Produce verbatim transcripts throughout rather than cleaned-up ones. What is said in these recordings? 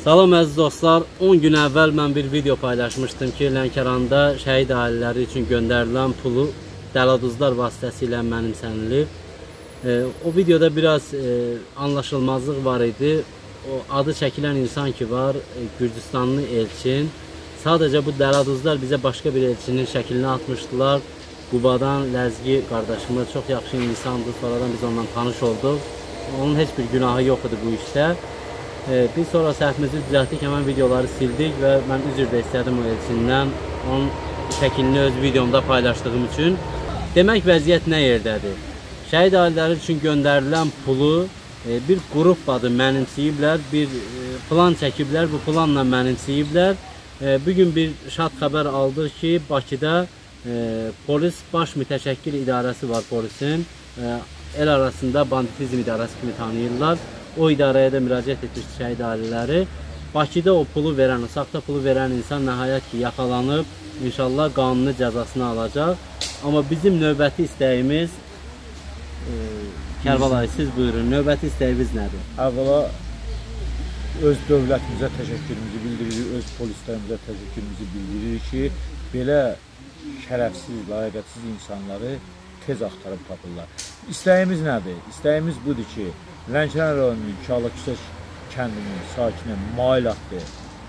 Salam əziz dostlar, on gün əvvəl mən bir video paylaşmışdım ki, Lənkəranda şəhid ailələri üçün göndərilən pulu dələduzlar vasitəsilə mənimsənilib. E, o videoda biraz e, anlaşılmazlıq var idi. O adı çəkilən insan ki var, e, Gürcüstanlı elçin. Sadəcə bu dələduzlar bizə başqa bir elçinin şəklini atmışdılar. Qubadan Ləzgi qardaşımız çox yaxşı insandır, sonradan biz ondan tanış olduq. Onun heç bir günahı yox idi bu işdə. Biz sonra səhvimizi düzəltdik, həmən videoları sildik və mən üzr də istədim o elçindən, onun şəklini öz videomda paylaşdığım üçün. Demək vəziyyət nə yerdədir? Şəhid ailələri üçün göndərilən pulu bir qrup adı mənimsəyiblər, bir plan çəkiblər, bu planla mənimsəyiblər. Bugün bir şad xəbər aldıq ki, Bakıda polis baş mütəşəkkil idarəsi var polisin. El arasında banditizm idarəsi kimi tanıyırlar. O idarəyə də müraciət etmişdi şəhid ailələri. Bakıda o pulu verən, o saxta pulu verən insan nəhayət ki yaxalanıb, inşallah qanuni cəzasını alacaq. Amma bizim növbəti istəyimiz, e, Kərbalay, siz buyurun, növbəti istəyimiz nədir? Əvvəla öz dövlətimizə təşəkkürümüzü bildiririk, öz polislərimizə təşəkkürümüzü bildiririk ki, belə şərəfsiz, layiqətsiz insanları tez axtarıb tapırlar. İstəyimiz nədir? İstəyimiz budur ki, Lənkəran rayonunun Kağlaküsək kəndinin sakini Mail adlı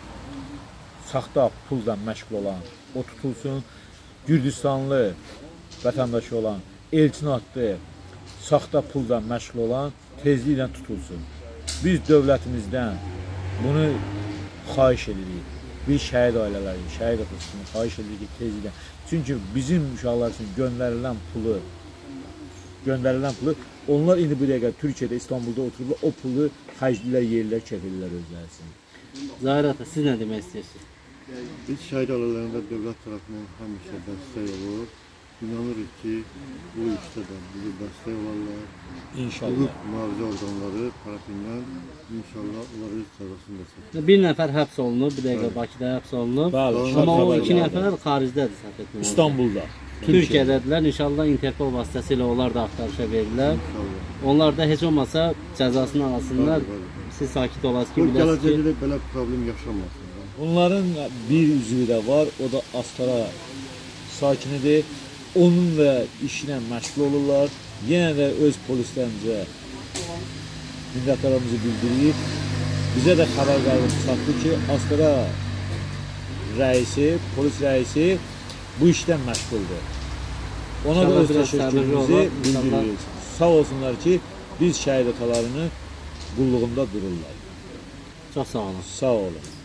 saxta pulla məşğul olan o tutulsun, Gürcüstanlı vətəndaşı olan Elçin adlı saxta pulla məşğul olan tezliklə tutulsun. Biz dövlətimizdən bunu xahiş edirik. Biz şəhid ailələri, şəhid atasını xahiş edirik ki, tezliklə. Çünki bizim uşaqlar üçün göndərilən pulu göndərilən pulu, onlar indi bu dəqiqə Türkiyədə, İstanbulda oturublar, o pulu xərclilər, yerlər, kefirlər özləri üçün. Zahir ata, siz nə demək istəyirsiniz? Biz şəhid ailələrində dövlət tərəfindən həmişə dəstək olur. İnanırıq ki, bu işdə də bizi dəstək olarlar. İnşallah. Hüquq mühafizə orqanları tərəfindən inşallah onlar öz cəzasını da çəkir. Bir nəfər həbs olunub, bir dəqiqə Bakıda həbs olunub. Bəli, amma o iki nəfər xaricdədir, səhv etmirəm. İstanbulda. Türkiyədədirlər, inşallah Interpol vasitəsilə onlar da axtarışa verirlər. Onlar da heç olmasa cəzasını alasınlar. Siz sakit olasınız ki, biləsiniz ki, gələcəkdə belə problem yaşanmasın. Onların bir üzvü də var, o da Astara sakinidir. Onunla işinə məşğul olurlar. Yenə də öz polislərimizə minnətdarlığımızı bildirir. Bizə də xəbər gəlib çatdı ki, Astara rəisi, polis rəisi bu işdən məşğuldur. Ona da öz təşəkkürümüzü bildiririk. Sağ olsunlar ki, biz şəhid atalarını qulluğunda dururlar. Çox sağ olun. Sağ olun.